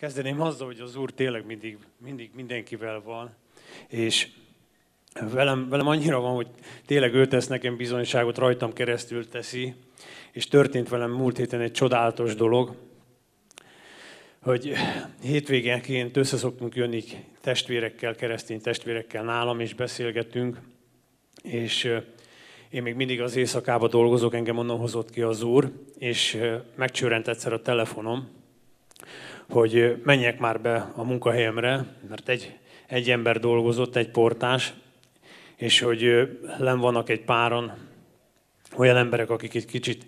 Kezdeném azzal, hogy az Úr tényleg mindig mindenkivel van, és velem annyira van, hogy tényleg ő tesz nekem bizonyságot, rajtam keresztül teszi, és történt velem múlt héten egy csodálatos dolog, hogy hétvégenként össze szoktunk jönni testvérekkel, keresztény testvérekkel nálam, és beszélgetünk, és én még mindig az éjszakába dolgozok, engem onnan hozott ki az Úr, és megcsörrent egyszer a telefonom, hogy menjek már be a munkahelyemre, mert egy ember dolgozott, egy portás, és hogy lenn vannak egy páran olyan emberek, akik itt kicsit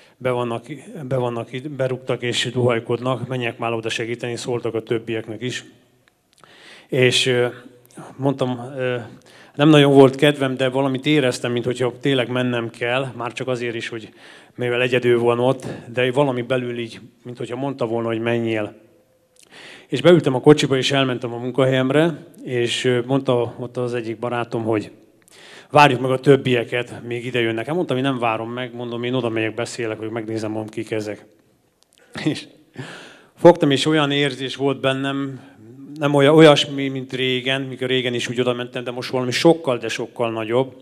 berúgtak és duhajkodnak, menjek már oda segíteni, szóltak a többieknek is. És mondtam, nem nagyon volt kedvem, de valamit éreztem, mintha tényleg mennem kell, már csak azért is, hogy mivel egyedül van ott, de valami belül így, mintha mondta volna, hogy menjél. És beültem a kocsiba, és elmentem a munkahelyemre, és mondta ott az egyik barátom, hogy várjuk meg a többieket, még ide jönnek. Hát mondtam, hogy nem várom meg, mondom, én oda megyek, beszélek, hogy megnézem, mondom, kik ezek. És fogtam, és olyan érzés volt bennem, nem olyasmi, mint régen, mikor régen is úgy oda mentem, de most valami sokkal, de sokkal nagyobb.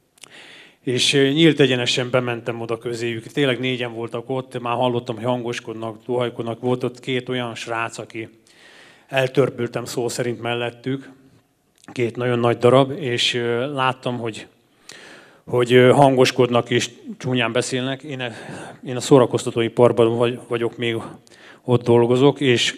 És nyílt egyenesen bementem oda közéjük. Tényleg 4-en voltak ott, már hallottam, hogy hangoskodnak, duhajkodnak. Volt ott 2 olyan srác, aki eltörpültem szó szerint mellettük. 2 nagyon nagy darab, és láttam, hogy hangoskodnak és csúnyán beszélnek. Én a szórakoztatóiparban vagyok, még ott dolgozok, és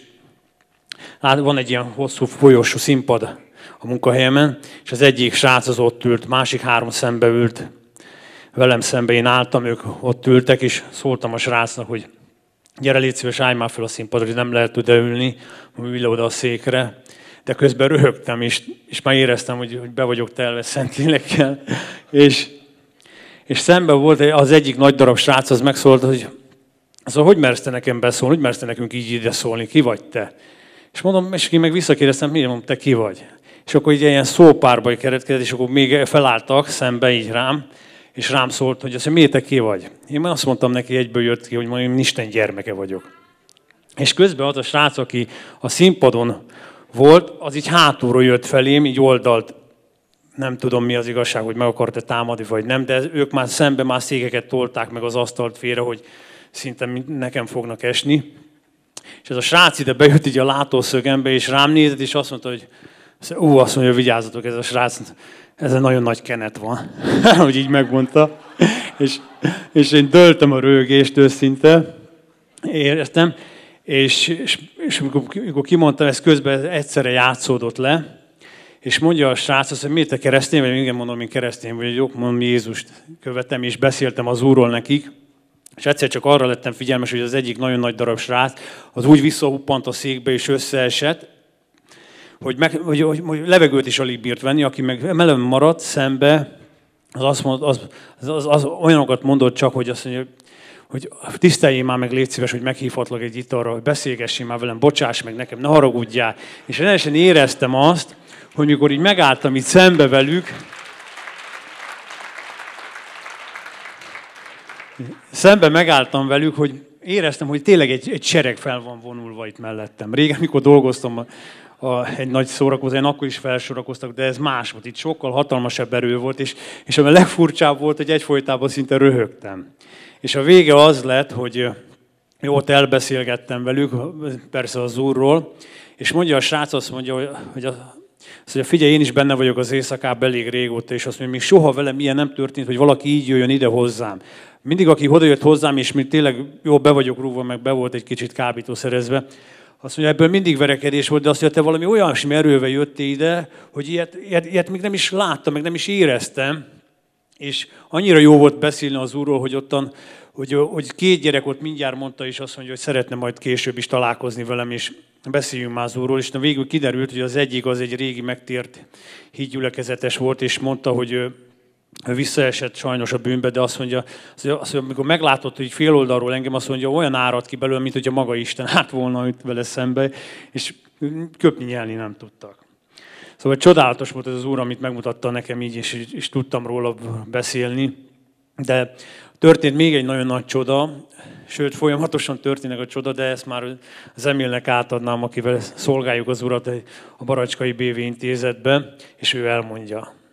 van egy ilyen hosszú folyosó színpad a munkahelyemen, és az egyik srác az ott ült, másik 3 szembe ült. Velem szembe én álltam, ők ott ültek, és szóltam a srácnak, hogy gyere, légy szíves, állj már fel a színpadra, hogy nem lehet oda ülni, ülj le oda a székre. De közben röhögtem, és már éreztem, hogy be vagyok telve Szentlélekkel. És szemben volt az egyik nagy darab srác, az megszólt, hogy mersz te nekem beszólni, hogy mersz te nekünk így ide szólni, ki vagy te? És mondom, és én meg visszakérdeztem, miért mondom, te ki vagy? És akkor így ilyen szópárba keretkezett, és akkor még felálltak szembe így rám, és rám szólt, hogy azt mondja, miért te ki vagy? Én már azt mondtam neki, egyből jött ki, hogy mondjam, Isten gyermeke vagyok. És közben az a srác, aki a színpadon volt, az így hátulról jött felém, így oldalt, nem tudom mi az igazság, hogy meg akart-e támadni, vagy nem, de ők már szembe már székeket tolták meg az asztalt félre, hogy szinte nekem fognak esni. És ez a srác ide bejött így a látószögembe, és rám nézett, és azt mondta, hogy azt mondja, vigyázzatok, ez a srác, ezen nagyon nagy kenet van, hogy így megmondta. És én döltem a röhögést őszinte, éreztem, és amikor kimondtam, ez közben egyszerre játszódott le, és mondja a srác azt, hogy miért te keresztény vagy? Igen, mondom, én keresztény vagyok, mondom, Jézust követem, és beszéltem az Úrról nekik. És egyszer csak arra lettem figyelmes, hogy az egyik nagyon nagy darab srác, az úgy visszahuppant a székbe, és összeesett, hogy levegőt is alig bírt venni, aki meg melegen maradt szembe, az olyanokat mondott csak, hogy azt mondja, hogy tiszteljél már meg, légy szíves, hogy meghívhatlak egy italra, hogy beszélgessél már velem, bocsáss meg nekem, ne haragudjál. És rendesen éreztem azt, hogy mikor így megálltam itt szembe velük, megálltam velük, hogy éreztem, hogy tényleg egy sereg fel van vonulva itt mellettem. Régen, mikor dolgoztam egy nagy szórakozón, akkor is felsorakoztak, de ez más volt. Itt sokkal hatalmasabb erő volt, és ami a legfurcsább volt, hogy egyfolytában szinte röhögtem. És a vége az lett, hogy ott elbeszélgettem velük, persze az Úrról, és mondja a srác, azt mondja, hogy figyelj, én is benne vagyok az éjszakában elég régóta, és azt mondja, még soha velem ilyen nem történt, hogy valaki így jöjjön ide hozzám. Mindig, aki odajött hozzám, és még tényleg jó be vagyok rúgva, meg be volt egy kicsit kábítószerezve, azt mondja, ebből mindig verekedés volt, de azt mondja, te valami olyasmi erővel jöttél ide, hogy ilyet még nem is láttam, meg nem is éreztem. És annyira jó volt beszélni az Úrról, hogy ottan, hogy 2 gyerek ott mindjárt mondta, és azt mondja, hogy szeretne majd később is találkozni velem, és beszéljünk már az Úrról. És végül kiderült, hogy az egyik az egy régi megtért hídgyülekezetes volt, és mondta, hogy ő visszaesett sajnos a bűnbe, de azt mondja, amikor meglátott, hogy fél oldalról engem, azt mondja, olyan árad ki belőle, mint hogyha maga Isten állt volna itt vele szembe, és köpni nyelni nem tudtak. Szóval csodálatos volt ez az Úr, amit megmutatta nekem így, és tudtam róla beszélni. De történt még egy nagyon nagy csoda. sőt folyamatosan történik a csoda, de ezt már az Emilnek átadnám, akivel szolgáljuk az Urat a Baracskai BV intézetbe, és ő elmondja.